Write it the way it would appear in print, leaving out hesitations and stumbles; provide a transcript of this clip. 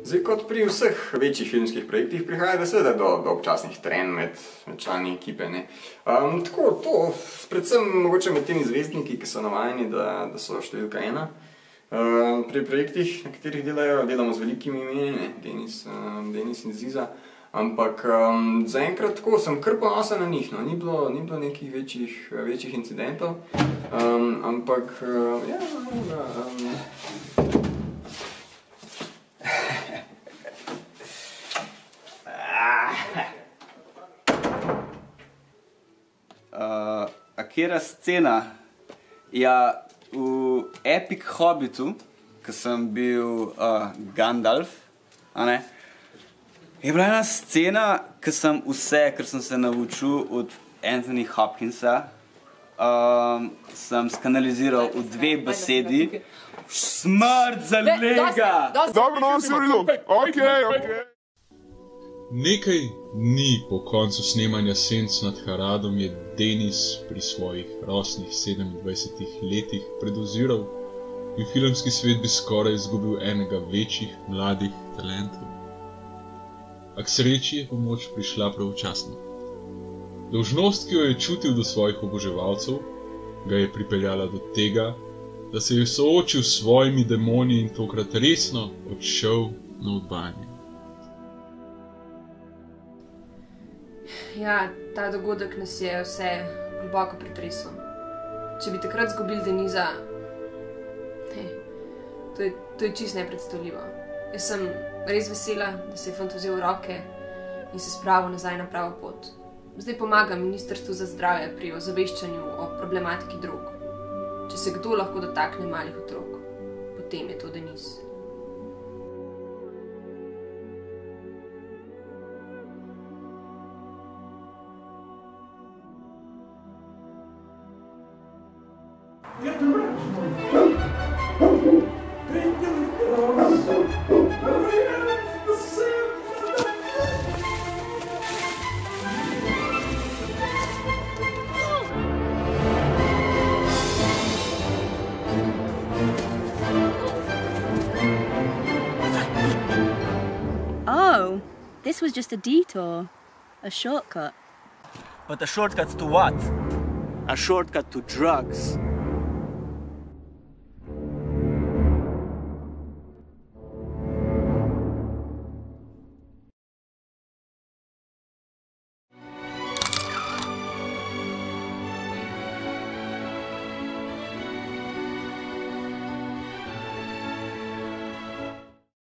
Zdaj, kot pri vseh večjih filmskih projektih, prihaja seveda do občasnih trenj med člani ekipe. Tako, to, predvsem mogoče med temi zvezdniki, ki so navajeni, da so številka ena. Pri projektih, na katerih delamo z velikimi imeni, Denis in Ziza, ampak zaenkrat tako sem kar ponosen na njih, ni bilo nekih večjih incidentov, ampak ja, A katera scena? Ja, v Epic Hobbitu, ko sem bil Gandalf, je bila ena scena, ko sem vse, kar sem se naučil od Anthony Hopkinsa, sem skanaliziral v dve besedi. Smrt za lega! Dobro, no, si v redu. Okej. Nekaj dni po koncu snemanja Senc nad Haradom je Denis pri svojih rosnih 27 letih predoziral in filmski svet bi skoraj izgubil enega večjih mladih talentov. A k sreči je pomoč prišla pravočasno. Dolžnost, ki jo je čutil do svojih oboževalcev, ga je pripeljala do tega, da se je soočil s svojimi demoni in tokrat resno odšel na odvajanje. Ja, ta dogodek nas je vse globoko pretresel. Če bi takrat izgubili Deniza, to je čisto nepredstavljivo. Jaz sem res vesela, da se je fant vzel v roke in se spravil nazaj na pravo pot. Zdaj pomagam Ministrstvu za zdravje pri ozaveščanju o problematiki drog. Če se kdo lahko dotakne malih otrok, potem je to Deniz. Oh, this was just a detour, a shortcut. But a shortcut to what? A shortcut to drugs.